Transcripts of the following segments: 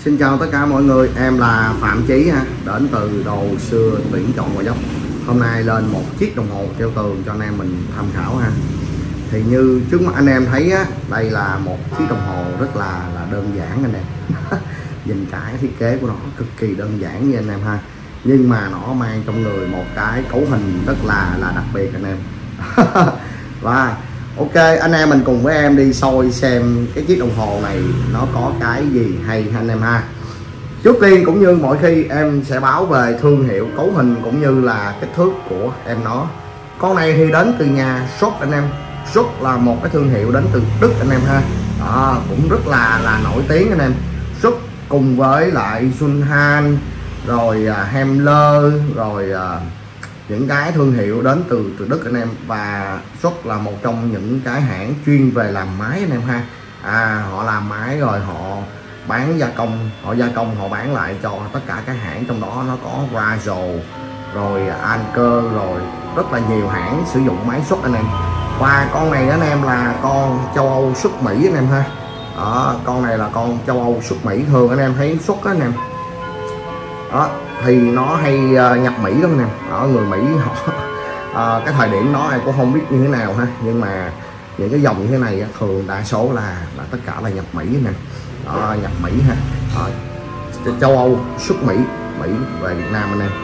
Xin chào tất cả mọi người, em là Phạm Chí ha, đến từ Đồ Xưa Tuyển Chọn Gò Vấp. Hôm nay lên một chiếc đồng hồ treo tường cho anh em mình tham khảo ha. Thì như trước mắt anh em thấy á, đây là một chiếc đồng hồ rất là đơn giản anh em. Nhìn cái thiết kế của nó cực kỳ đơn giản như anh em ha. Nhưng mà nó mang trong người một cái cấu hình rất là đặc biệt anh em. Và ok, anh em mình cùng với em đi soi xem cái chiếc đồng hồ này nó có cái gì hay anh em ha. Trước tiên cũng như mọi khi em sẽ báo về thương hiệu, cấu hình cũng như là kích thước của em nó. Con này thì đến từ nhà Swatch anh em. Swatch là một cái thương hiệu đến từ Đức anh em ha. Đó, cũng rất là nổi tiếng anh em. Swatch cùng với lại Junhan rồi Hemler rồi những cái thương hiệu đến từ Đức anh em. Và Swatch là một trong những cái hãng chuyên về làm máy anh em ha. Họ làm máy rồi họ bán gia công, họ bán lại cho tất cả các hãng, trong đó nó có Razor rồi Anker rồi rất là nhiều hãng sử dụng máy Swatch anh em. Và con này anh em là con châu Âu xuất Mỹ anh em ha. Con này là con châu Âu xuất Mỹ. Thường anh em thấy Swatch anh em đó thì nó hay nhập Mỹ lắm anh em. Ở người Mỹ họ cái thời điểm đó em cũng không biết như thế nào ha, nhưng mà những cái dòng như thế này thường đa số là tất cả là nhập Mỹ nè. Nhập Mỹ ha. Châu Âu xuất Mỹ về Việt Nam anh em.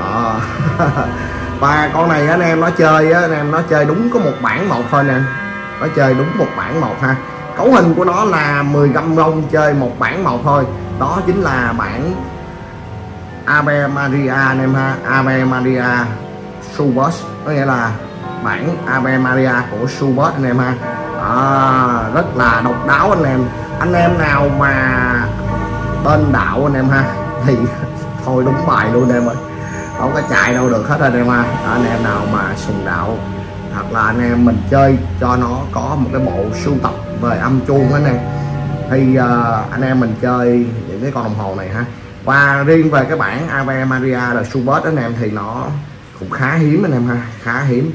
Và con này anh em nó chơi anh em, nó chơi đúng có một bản một thôi nè, nó chơi đúng một bản một ha. Cấu hình của nó là 10 găm rông chơi một bản một thôi, đó chính là bản Ave Maria anh em ha. Ave Maria Schubert, có nghĩa là bản Ave Maria của Schubert anh em ha. Rất là độc đáo anh em. Anh em nào mà bên đạo anh em ha thì thôi đúng bài luôn em ơi, không có chạy đâu được hết anh em ha. Anh em nào mà sùng đạo hoặc là anh em mình chơi cho nó có một cái bộ sưu tập về âm chuông anh em, thì anh em mình chơi những cái con đồng hồ này ha. Và riêng về cái bản Ave Maria là Schubert anh em thì nó cũng khá hiếm anh em ha, khá hiếm.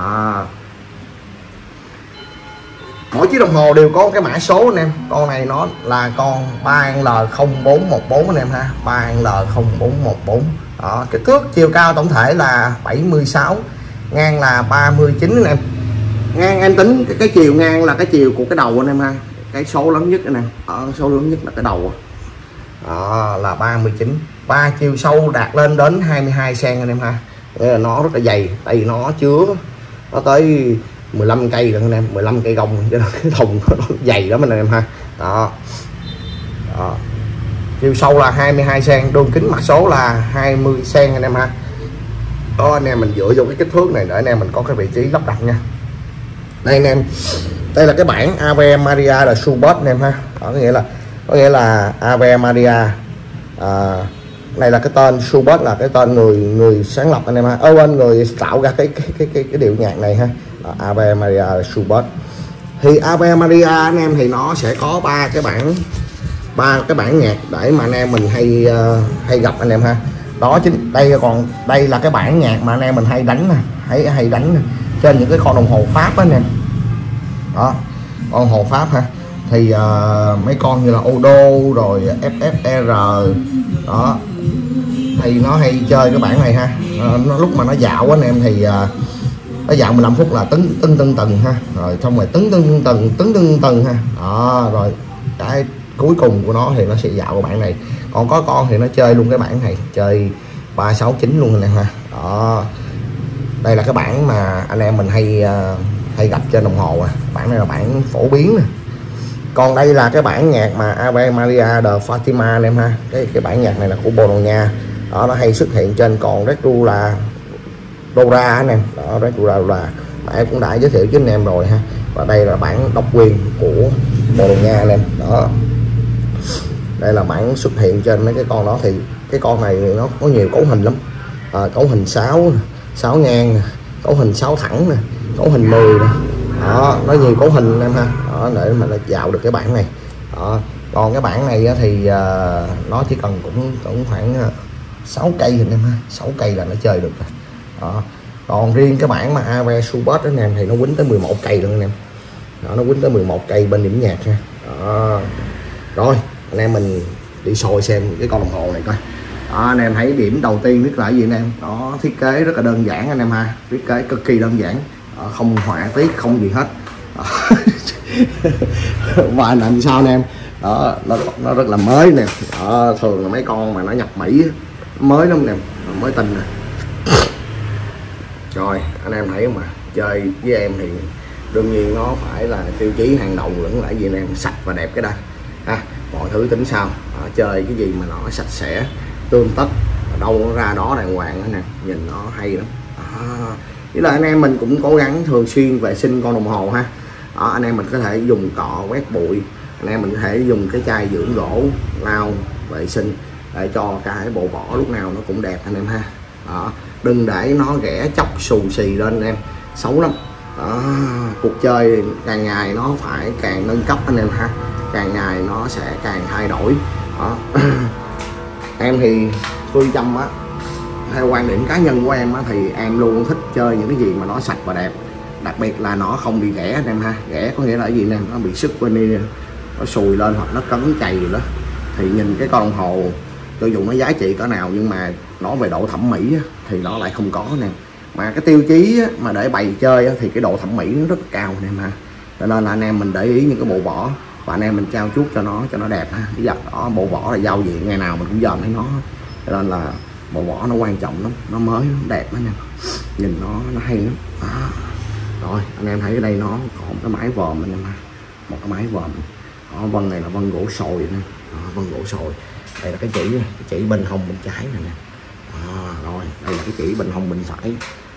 Mỗi chiếc đồng hồ đều có cái mã số anh em. Con này nó là con 3L0414 anh em ha, 3L0414. Kích thước chiều cao tổng thể là 76, ngang là 39 anh em. Ngang em tính cái chiều ngang là cái chiều của cái đầu anh em ha, cái số lớn nhất anh em. Số lớn nhất là cái đầu là 39. Và chiều sâu đạt lên đến 22 cm anh em ha. Đây là nó rất là dày, tại vì nó chứa nó tới 15 cây rồi anh em, 15 cây gông, cho nên cái thùng nó dày lắm anh em ha. Chiều sâu là 22 cm, đường kính mặt số là 20 cm anh em ha. Đó, anh em mình dựa vô cái kích thước này để anh em mình có cái vị trí lắp đặt nha. Đây anh em, đây là cái bản Ave Maria là Schubert anh em ha. Có nghĩa là Ave Maria, này là cái tên Schubert là cái tên người sáng lập anh em ha, bên người tạo ra cái điệu nhạc này ha. Ave Maria Schubert. Thì Ave Maria anh em thì nó sẽ có ba cái bản nhạc để mà anh em mình hay gặp anh em ha. Đó chính đây là cái bản nhạc mà anh em mình hay đánh nè, hay đánh nè, trên những cái con đồng hồ Pháp anh em. Đó, con đồng hồ Pháp ha. Thì mấy con như là Odo rồi FFR đó thì nó hay chơi cái bản này ha. Nó lúc mà nó dạo anh em thì nó dạo 15 phút là tưng tầng ha, rồi xong rồi tưng tầng ha. Đó, rồi cái cuối cùng của nó thì nó sẽ dạo cái bản này. Còn có con thì nó chơi luôn cái bản này, chơi 369 luôn anh em ha. Đó, đây là cái bản mà anh em mình hay gặp trên đồng hồ nè. Bản này là bản phổ biến nè. Còn đây là cái bản nhạc mà Ave Maria de Fatima anh em ha. Cái bản nhạc này là của Bồ Đào Nha. Đó, nó hay xuất hiện trên con Regular Dora anh em. Đó, Regular Dora mà em cũng đã giới thiệu với anh em rồi ha. Và đây là bản độc quyền của Bồ Đào Nha anh em. Đó, đây là bản xuất hiện trên mấy cái con đó. Thì cái con này nó có nhiều cấu hình lắm. Cấu hình 6 ngang nè, cấu hình 6 thẳng nè, cấu hình 10 nè. Đó, nó nhiều cấu hình anh em ha. Đó, để mà nó dạo được cái bản này. Đó, còn cái bản này thì nó chỉ cần cũng khoảng 6 cây anh em ha, 6 cây là nó chơi được rồi. Đó, còn riêng cái bản mà Ave Schubert anh em thì nó quýnh tới 11 cây luôn anh em. Đó, nó quýnh tới 11 cây bên điểm nhạc ha. Đó. Rồi anh em mình đi soi xem cái con đồng hồ này coi. Đó, anh em thấy điểm đầu tiên biết là cái gì anh em, đó thiết kế rất là đơn giản anh em ha, thiết kế cực kỳ đơn giản. Đó, không họa tiết không gì hết. Và làm sao anh em, đó nó rất là mới nè. Đó, thường là mấy con mà nó nhập Mỹ mới lắm nè, mới tinh nè. Rồi anh em thấy không mà chơi với em thì đương nhiên nó phải là tiêu chí hàng đầu lẫn lại gì anh em, sạch và đẹp cái đây ha, mọi thứ tính sau. Chơi cái gì mà nó sạch sẽ tươm tất, đâu nó ra đó đàng hoàng nè, nhìn nó hay lắm. Với là anh em mình cũng cố gắng thường xuyên vệ sinh con đồng hồ ha. Đó, anh em mình có thể dùng cọ quét bụi, anh em mình có thể dùng cái chai dưỡng gỗ lau vệ sinh để cho cái bộ vỏ lúc nào nó cũng đẹp anh em ha. Đó, đừng để nó ghẻ chóc xù xì lên anh em, xấu lắm. Đó, cuộc chơi càng ngày nó phải càng nâng cấp anh em ha, càng ngày nó sẽ càng thay đổi. Đó. Em thì phương châm á, theo quan điểm cá nhân của em á, thì em luôn thích chơi những cái gì mà nó sạch và đẹp, đặc biệt là nó không bị ghẻ anh em ha. Ghẻ có nghĩa là cái gì nè, nó bị sức bên đi, nó sùi lên hoặc nó cấn chày rồi đó, thì nhìn cái con đồng hồ cho dù nó giá trị cỡ nào nhưng mà nó về độ thẩm mỹ á, thì nó lại không có nè. Mà cái tiêu chí á, mà để bày chơi á, thì cái độ thẩm mỹ nó rất cao anh em ha. Cho nên là anh em mình để ý những cái bộ vỏ và anh em mình trao chuốt cho nó đẹp ha. Bây giờ đó, bộ vỏ là giao diện ngày nào mình cũng dòm thấy nó, cho nên là bộ vỏ nó quan trọng lắm, nó mới nó đẹp anh em, nhìn nó hay lắm. Rồi anh em thấy ở đây nó còn cái mái vòm anh em ha, một cái mái vòm. Đó, vân này là vân gỗ sồi nè, vân gỗ sồi. Đây là cái chỉ bên hông bên trái này nè. Rồi đây là cái chỉ bên hông bên phải.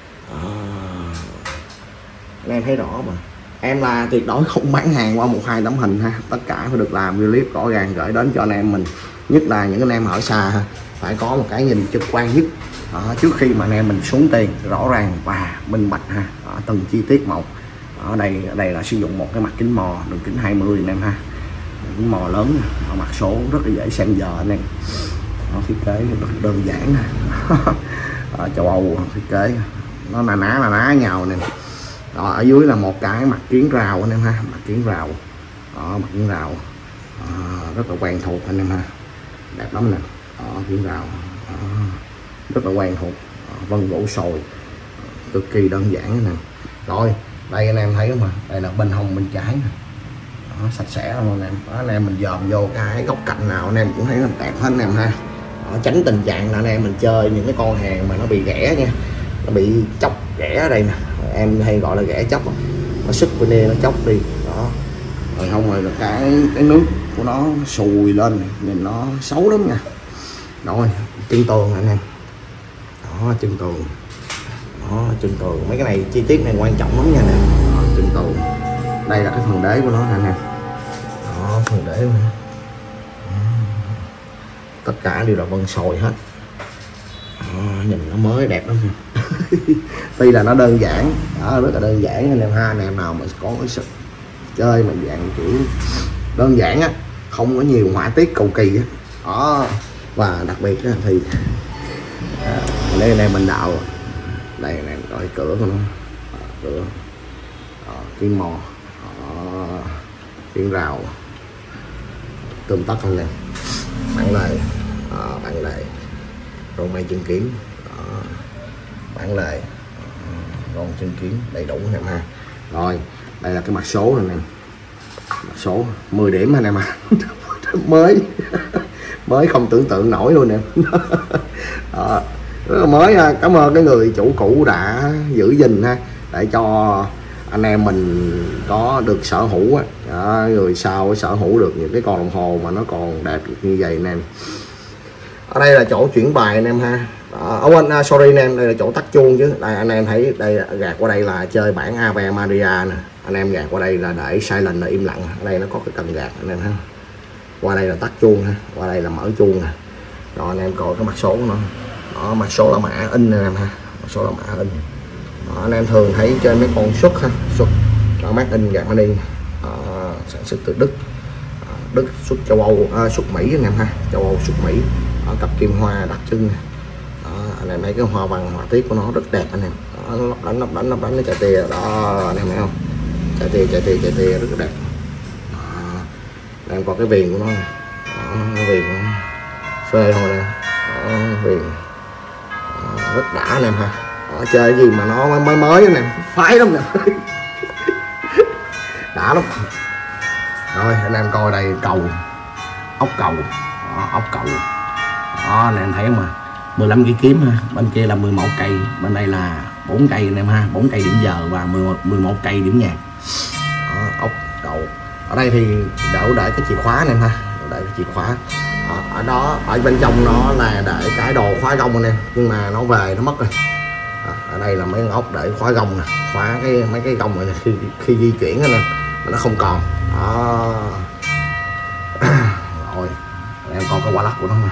Anh em thấy rõ mà. Em là tuyệt đối không bán hàng qua 1-2 tấm hình ha, tất cả phải được làm clip rõ ràng gửi đến cho anh em mình, nhất là những anh em ở xa ha, phải có một cái nhìn trực quan nhất. Trước khi mà anh em mình xuống tiền rõ ràng và minh bạch ha, từng chi tiết một. Ở đây là sử dụng một cái mặt kính mò đường kính 20 anh em ha, kính mò lớn nè, mặt số rất là dễ xem giờ anh em. Thiết kế rất đơn giản nè. Ở châu Âu thiết kế nó là ná nhau nè. Đó, ở dưới là một cái mặt kiến rào anh em ha, mặt kiến rào. Đó, mặt kiến rào rất là quen thuộc anh em ha, đẹp lắm nè. Đó, kiến rào rất là quen thuộc, vân gỗ sồi cực kỳ đơn giản nè. Rồi đây anh em thấy không, mà đây là bên hông bên trái nè. Đó, sạch sẽ luôn anh em. Đó, anh em mình dòm vô cái góc cạnh nào anh em cũng thấy nó đẹp hết anh em ha. Đó, tránh tình trạng là anh em mình chơi những cái con hàng mà nó bị ghẻ nha, nó bị chóc ghẻ ở đây nè, em hay gọi là ghẻ chóc, nó sức bên đây nó chóc đi. Đó, rồi không rồi là cái nước của nó sùi lên nhìn nó xấu lắm nha. Rồi chân tường anh em, đó chân tường, đó chân tường, mấy cái này chi tiết này quan trọng lắm nha nè. Chân tường, đây là cái phần đế của nó nè anh em. Đó, phần đế của nó. Tất cả đều là vân sồi hết. Nhìn nó mới đẹp lắm. Tuy là nó đơn giản, đó, rất là đơn giản anh em ha. Anh em nào mà có cái sự chơi mà dạng kiểu đơn giản á, không có nhiều họa tiết cầu kỳ á. Đó, và đặc biệt á, thì đây này mình đạo đây này, coi cửa của nó, cửa kiến mò, kiến rào tươm tất không nè, bản lề, bản lề râu may chân kiến, bản lề râu chân kiến đầy đủ anh em ha. Rồi đây là cái mặt số này nè, mặt số 10 điểm anh em à. mới không tưởng tượng nổi luôn nè. Rất là mới ha. Cảm ơn cái người chủ cũ đã giữ gìn ha, để cho anh em mình có được sở hữu á. Người sau sở hữu được những cái con đồng hồ mà nó còn đẹp như vậy nè. Ở đây là chỗ chuyển bài anh em ha. Sorry anh em, đây là chỗ tắt chuông chứ. Đây anh em thấy đây, gạt qua đây là chơi bản Ave Maria nè. Anh em gạt qua đây là để silent là im lặng. Ở đây nó có cái cần gạt anh em ha. Qua đây là tắt chuông ha, qua đây là mở chuông nè. Rồi anh em coi cái mặt số của nó. Đó, mặt số là mã in anh em ha, mặt số là mã in. Đó, anh em thường thấy trên mấy con xuất ha, xuất đó, made in Germany, sản xuất từ Đức, xuất châu Âu, xuất Mỹ anh em ha, châu Âu xuất Mỹ. Ở cặp kim hoa đặc trưng này. Đó, anh em thấy cái hoa văn họa tiết của nó rất đẹp anh em. Đó, lắp đánh nó chạy tia đó, anh em thấy không, chạy tia rất là đẹp. Đó, anh em coi cái viền của nó, viền phê thôi nè, viền rất đã anh em ha. Đó, chơi gì mà nó mới nè, phái lắm nè. Đã lắm. Rồi anh em coi đây, cầu ốc cầu. Đó, ốc cầu đó anh em thấy không, mà 15 cái kiếm ha, bên kia là 11 cây, bên đây là 4 cây anh em ha, 4 cây điểm giờ và 11 cây điểm nhạc. Đó, ốc cầu. Ở đây thì đỡ để cái chìa khóa anh em ha, để cái chìa khóa. Ở đó, ở bên trong nó là để cái đồ khóa gông anh em, nhưng mà nó về nó mất rồi. Ở đây là mấy con ốc để khóa gông nè, khóa mấy cái gông này khi di chuyển anh em, nó không còn. Đó. Rồi em coi cái quả lắc của nó nè,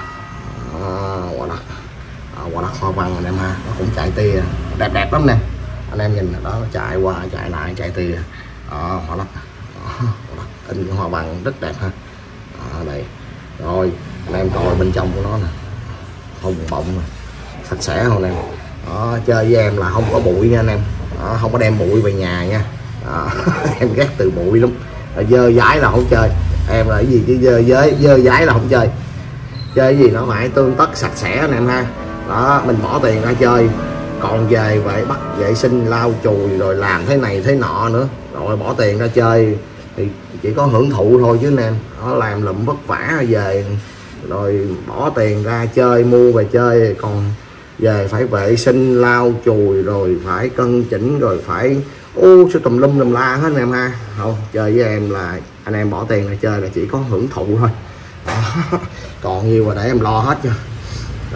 quả lắc hoa văn anh em ha, nó cũng chạy tia đẹp lắm nè, anh em nhìn đó, nó chạy qua chạy lại chạy tia. Quả lắc in hoa văn rất đẹp ha. Đây rồi anh em coi bên trong của nó nè, không bọng nè, sạch sẽ không anh em. Đó, chơi với em là không có bụi nha anh em. Đó, không có đem bụi về nhà nha. Em ghét từ bụi lắm, dơ dái là không chơi. Em là cái gì chứ dơ dái là không chơi. Chơi cái gì nó phải tươm tất sạch sẽ anh em ha. Đó, mình bỏ tiền ra chơi, còn về phải bắt vệ sinh lau chùi rồi làm thế này thế nọ nữa, rồi bỏ tiền ra chơi thì chỉ có hưởng thụ thôi chứ anh em. Nó làm lụm vất vả về rồi bỏ tiền ra chơi, mua về chơi, còn về phải vệ sinh lau chùi rồi phải cân chỉnh rồi phải số tùm lum tùm la hết anh em ha. Không, chơi với em là anh em bỏ tiền ra chơi là chỉ có hưởng thụ thôi. Đó. Còn nhiều mà để em lo hết cho. Đó.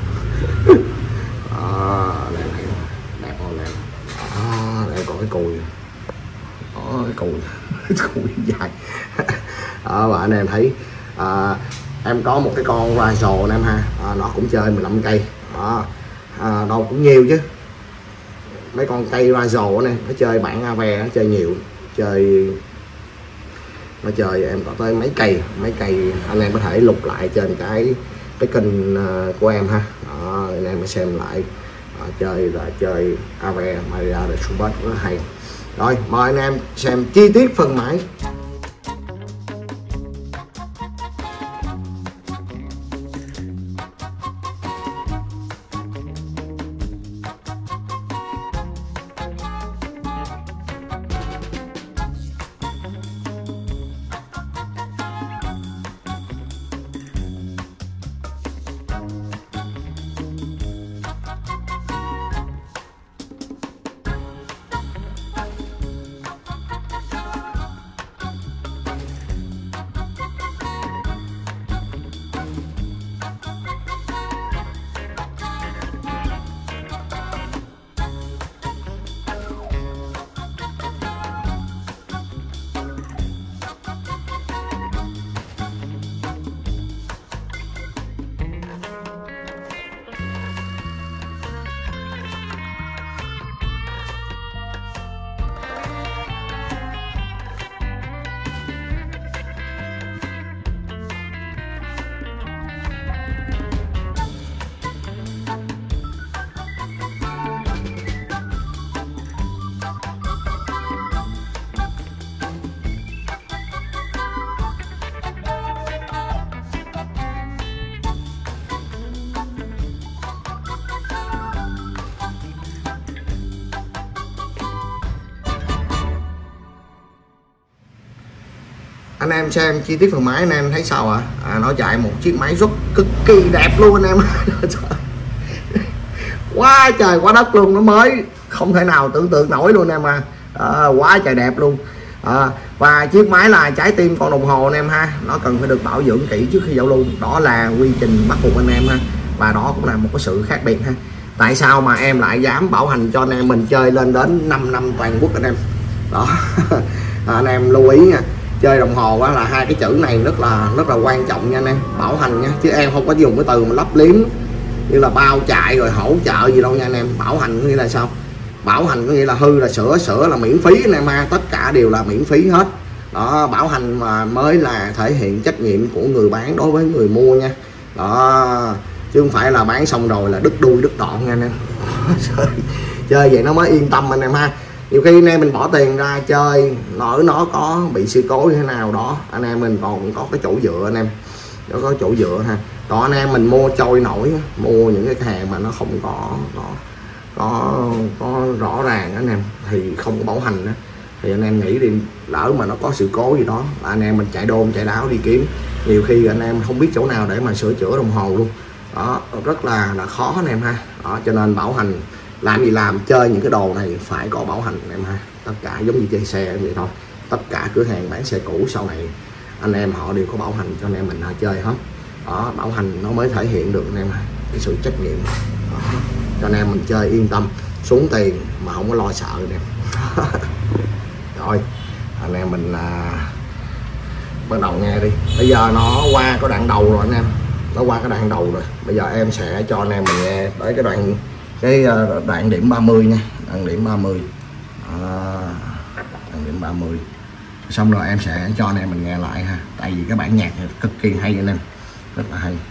Đẹp không em. Đây còn cái cùi. Đó, cái cùi dài. Đó, và anh em thấy em có một cái con Razo anh em ha. Nó cũng chơi 15 cây. Đó. Đâu cũng nhiều chứ. Mấy con cây Razo này nó chơi bản Ave, nó chơi nhiều, nó chơi em có tới mấy cây anh em có thể lục lại trên cái kênh của em ha. Đó, anh em mới xem lại. Chơi là chơi Ave Maria de Schubert rất hay. Rồi mời anh em xem chi tiết phần máy. Anh em xem chi tiết phần máy anh em thấy sao ạ? Nó chạy một chiếc máy rất cực kỳ đẹp luôn anh em. Quá trời quá đất luôn, nó mới không thể nào tưởng tượng nổi luôn anh em quá trời đẹp luôn. Và chiếc máy là trái tim con đồng hồ anh em ha, nó cần phải được bảo dưỡng kỹ trước khi giao lưu, đó là quy trình bắt buộc anh em ha. Và đó cũng là một cái sự khác biệt ha. Tại sao mà em lại dám bảo hành cho anh em mình chơi lên đến 5 năm toàn quốc anh em. Đó. Anh em lưu ý nha, chơi đồng hồ á là hai cái chữ này rất là quan trọng nha anh em, bảo hành nha, chứ em không có dùng cái từ mà lấp liếm như là bao chạy rồi hỗ trợ gì đâu nha anh em. Bảo hành có nghĩa là sao? Bảo hành có nghĩa là hư là sửa là miễn phí anh em ha, tất cả đều là miễn phí hết. Đó, bảo hành mà mới là thể hiện trách nhiệm của người bán đối với người mua nha. Đó, chứ không phải là bán xong rồi là đứt đuôi đứt đoạn nha anh em. Chơi vậy nó mới yên tâm anh em ha. Nhiều khi anh em mình bỏ tiền ra chơi nó có bị sự cố như thế nào đó, anh em mình còn có cái chỗ dựa anh em. nó có chỗ dựa ha. Còn anh em mình mua trôi nổi, mua những cái hàng mà nó không có rõ ràng anh em thì không có bảo hành đó, thì anh em nghĩ đi, lỡ mà nó có sự cố gì đó là anh em mình chạy đôn chạy đáo đi kiếm, nhiều khi anh em không biết chỗ nào để mà sửa chữa đồng hồ luôn đó, rất là khó anh em ha. Đó, cho nên bảo hành làm gì làm, chơi những cái đồ này phải có bảo hành anh em ha. Tất cả giống như chơi xe vậy thôi, tất cả cửa hàng bán xe cũ sau này anh em họ đều có bảo hành cho anh em mình chơi hết đó. Bảo hành nó mới thể hiện được anh em ha, cái sự trách nhiệm đó, cho anh em mình chơi yên tâm, xuống tiền mà không có lo sợ anh em. Rồi anh em mình bắt đầu nghe đi. Bây giờ nó qua cái đoạn đầu rồi anh em, nó qua cái đoạn đầu rồi. Bây giờ em sẽ cho anh em mình nghe tới cái đoạn điểm 30 nha, đoạn điểm 30 đoạn điểm 30 xong rồi em sẽ cho anh em mình nghe lại ha, tại vì cái bản nhạc cực kỳ hay anh em, rất là hay.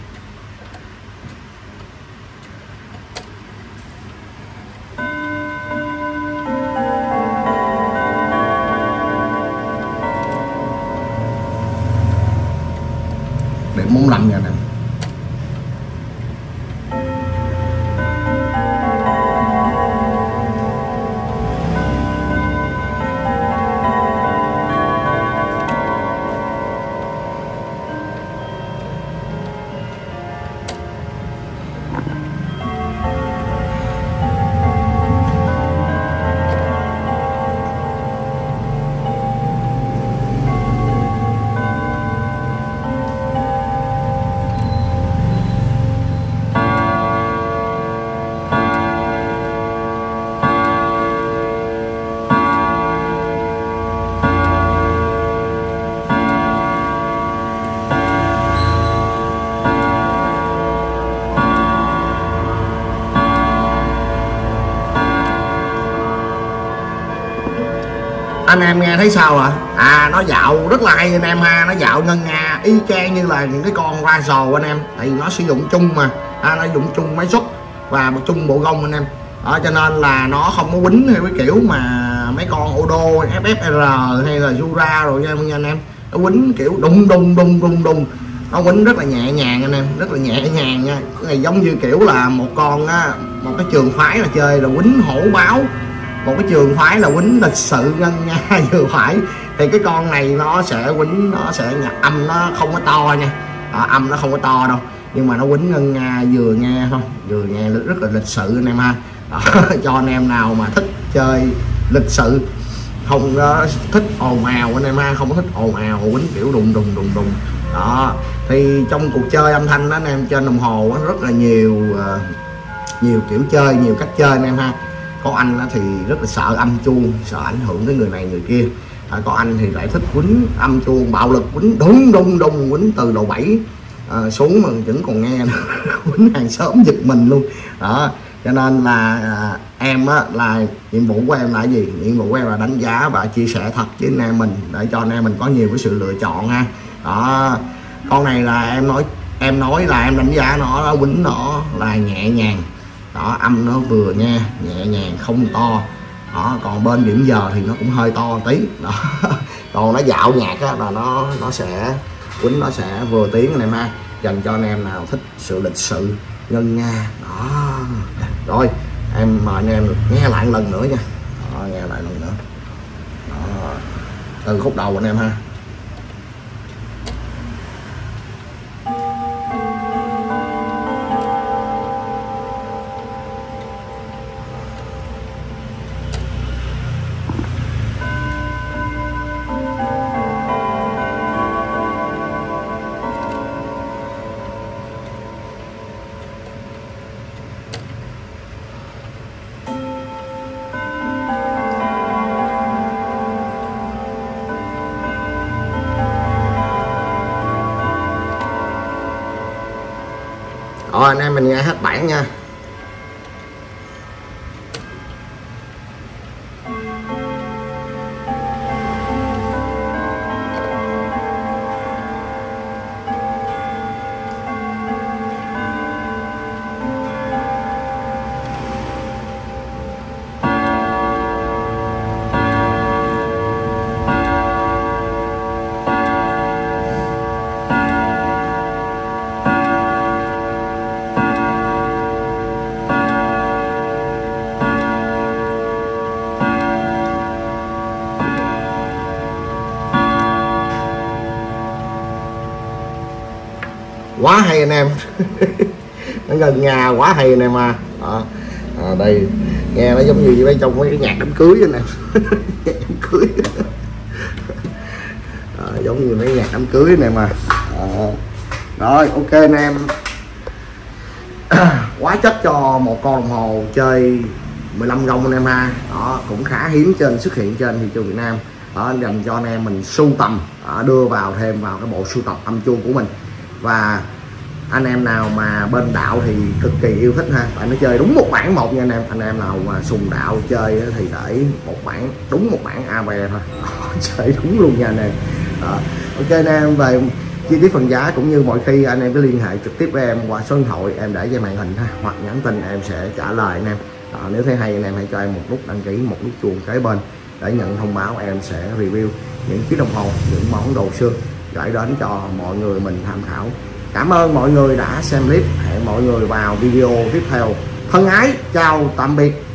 Điểm 45 nha anh em. Anh em nghe thấy sao ạ? Nó dạo rất là hay anh em ha, nó dạo ngân nga y chang như là những cái con Razor anh em, tại vì nó sử dụng chung mà, nó dùng chung máy xúc và một chung bộ gông anh em đó, cho nên là nó không có quýnh theo cái kiểu mà mấy con Odo, FFR hay là Jura rồi nha anh em. Nó quýnh kiểu đùng đùng đùng đùng đùng, nó quýnh rất là nhẹ nhàng anh em, rất là nhẹ nhàng nha. Cái này giống như kiểu là một cái trường phái là chơi là quýnh hổ báo, một cái trường phái là quýnh lịch sự ngân nga vừa phải, thì cái con này nó sẽ quýnh, nó sẽ âm nó không có to nha, âm nó không có to đâu, nhưng mà nó quýnh ngân nga vừa nghe thôi, vừa nghe rất là lịch sự anh em ha. Đó, cho anh em nào mà thích chơi lịch sự, không thích ồn ào anh em ha, không có thích ồn ào quýnh kiểu đùng đùng đùng đùng đó, thì trong cuộc chơi âm thanh đó anh em, trên đồng hồ rất là nhiều kiểu chơi, nhiều cách chơi anh em ha. Có anh thì rất là sợ âm chuông, sợ ảnh hưởng tới người này người kia. Có anh thì lại thích quýnh âm chuông bạo lực, quýnh đùng đùng đùng, quýnh từ đầu 7 xuống mà vẫn còn nghe quýnh hàng xóm giật mình luôn đó. Cho nên là em là nhiệm vụ của em là gì? Nhiệm vụ của em là đánh giá và chia sẻ thật với anh em mình, để cho anh em mình có nhiều cái sự lựa chọn ha. Đó, con này là em nói là em đánh giá nó quýnh nó là nhẹ nhàng đó, âm nó vừa nghe nhẹ nhàng không to đó. Còn bên điểm giờ thì nó cũng hơi to tí đó. Còn nó dạo nhạc là nó sẽ quýnh, nó sẽ vừa tiếng anh em ha, dành cho anh em nào thích sự lịch sự ngân nga đó. Rồi em mời anh em nghe lại một lần nữa nha đó, nghe lại lần nữa đó, từ khúc đầu anh em ha. Rồi anh em mình nghe hết bản nha. quá hay anh em. Nó gần nhà quá hay anh em à. Đây nghe nó giống như trong mấy cái nhạc đám cưới anh em. Nhạc đám cưới. Giống như mấy nhạc đám cưới này mà. Rồi ok anh em. Quá chất cho một con đồng hồ chơi 15 gông anh em ha. Đó cũng khá hiếm xuất hiện trên thị trường Việt Nam. Đó, dành cho anh em mình sưu tầm, đưa vào thêm vào cái bộ sưu tập âm chuông của mình. Và anh em nào mà bên đạo thì cực kỳ yêu thích ha, phải nó chơi đúng một bản một nha anh em. Anh em nào mà sùng đạo chơi thì để một bản, đúng một bản AV thôi. Chơi đúng luôn nha anh em. Ok anh em, về chi tiết phần giá cũng như mọi khi anh em cứ liên hệ trực tiếp với em qua số điện thoại em để trên màn hình ha, hoặc nhắn tin em sẽ trả lời anh em. Nếu thấy hay anh em hãy cho em một nút đăng ký, một nút chuông kế bên để nhận thông báo. Em sẽ review những chiếc đồng hồ, những món đồ xưa gửi đến cho mọi người mình tham khảo. Cảm ơn mọi người đã xem clip. Hẹn mọi người vào video tiếp theo. Thân ái, chào tạm biệt.